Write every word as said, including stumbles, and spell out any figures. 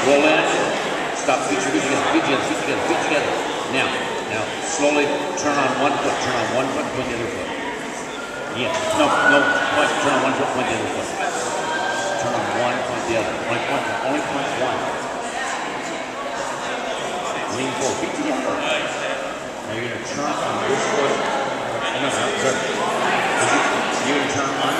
Roll in. Stop. Feet together. Feet together. Feet together. Feet together. Now, now, slowly turn on one foot. Turn on one foot. Point the other foot. Yeah. No, no. Point. Turn on one foot. Point the other foot. Turn on one. Point the other. Only point. Only point one. Lean forward. Feet together. Now you're gonna turn on this foot. No, no, sorry. You're gonna turn on